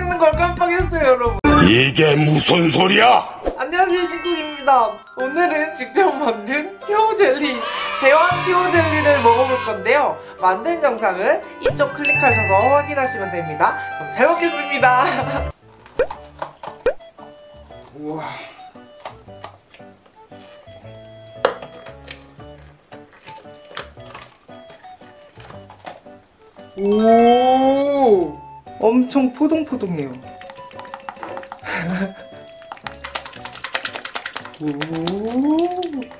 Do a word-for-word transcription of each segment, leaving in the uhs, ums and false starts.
찍는 걸 깜빡했어요, 여러분. 이게 무슨 소리야? 안녕하세요, 신쿡입니다. 오늘은 직접 만든 키오젤리, 대왕 키오젤리를 먹어볼 건데요. 만든 영상은 이쪽 클릭하셔서 확인하시면 됩니다. 그럼 잘 먹겠습니다. 우와. 오, 엄청 포동포동해요. 오,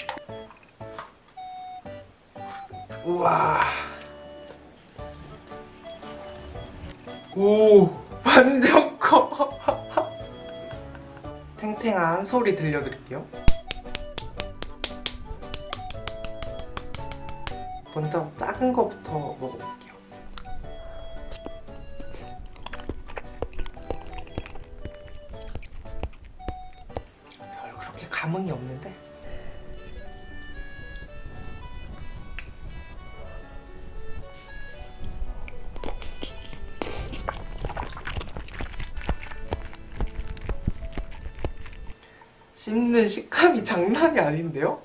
우와. 오, 완전 커. 탱탱한 소리 들려드릴게요. 먼저 작은 거부터 먹어볼게요. 별로 그렇게 감흥이 없는데 씹는 식감이 장난이 아닌데요?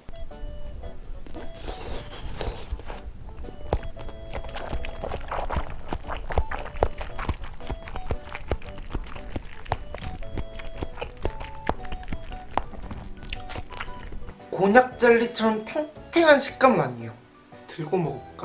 곤약 젤리처럼 탱탱한 식감은 아니에요. 들고 먹어볼까?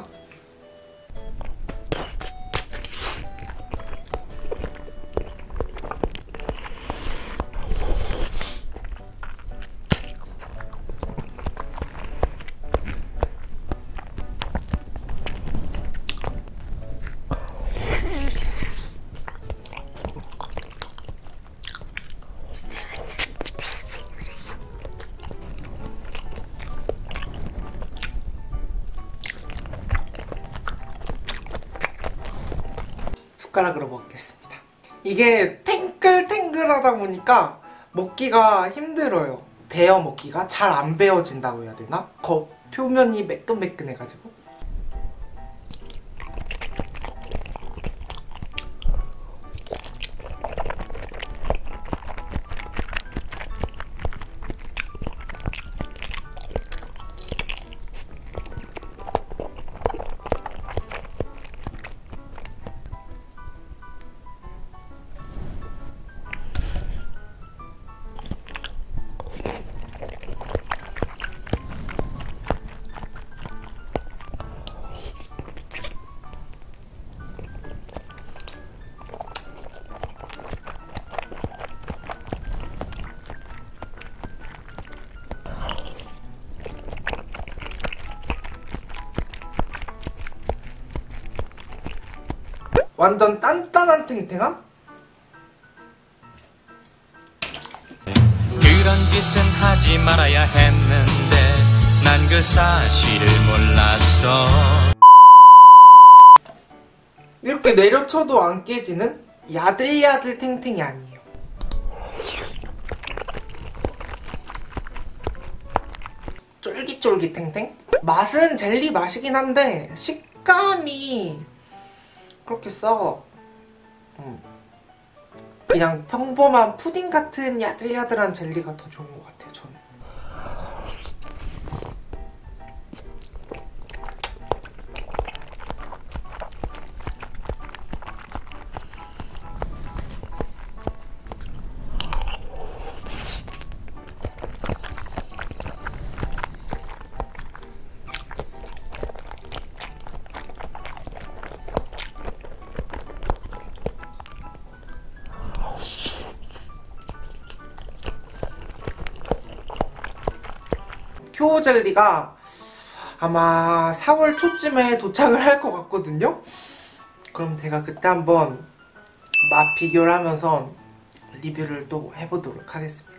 숟가락으로 먹겠습니다. 이게 탱글탱글하다 보니까 먹기가 힘들어요. 베어 먹기가 잘 안 베어진다고 해야 되나? 겉 표면이 매끈매끈해가지고. 완전 단단한 탱탱함? 그런 짓은 하지 말아야 했는데 난 그 사실을 몰랐어. 이렇게 내려쳐도 안 깨지는 야들야들 탱탱이 아니에요. 쫄깃쫄깃 탱탱? 맛은 젤리 맛이긴 한데 식감이 그렇게 써. 음. 그냥 평범한 푸딩 같은 야들야들한 젤리가 더 좋은 것 같아요, 저는. 키오젤리가 아마 사월 초쯤에 도착을 할 것 같거든요? 그럼 제가 그때 한번 맛 비교를 하면서 리뷰를 또 해보도록 하겠습니다.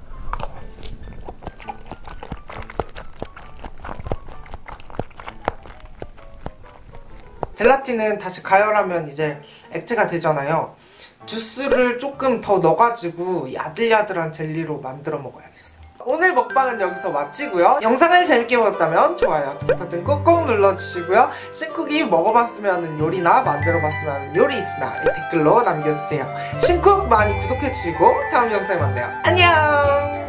젤라틴은 다시 가열하면 이제 액체가 되잖아요. 주스를 조금 더 넣어가지고 야들야들한 젤리로 만들어 먹어야겠어요. 오늘 먹방은 여기서 마치고요. 영상을 재밌게 보셨다면 좋아요, 구독 버튼 꾹꾹 눌러주시고요. 신쿡이 먹어봤으면 하는 요리나 만들어봤으면 하는 요리 있으면 댓글로 남겨주세요. 신쿡 많이 구독해주시고 다음 영상에 만나요. 안녕.